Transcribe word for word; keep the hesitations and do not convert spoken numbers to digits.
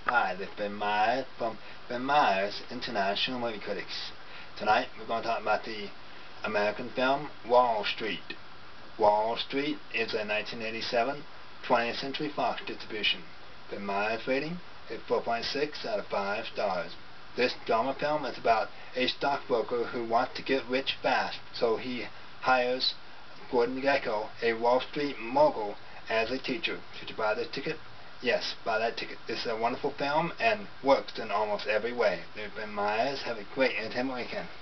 Hi, this is Ben Myers from Ben Myers International Movie Critics. Tonight we're going to talk about the American film Wall Street. Wall Street is a nineteen eighty-seven twentieth Century Fox distribution. Ben Myers rating is four point six out of five stars. This drama film is about a stockbroker who wants to get rich fast, so he hires Gordon Gekko, a Wall Street mogul, as a teacher. Should you buy this ticket? Yes, buy that ticket. This is a wonderful film and works in almost every way. Ben Myers, have a great entertainment weekend.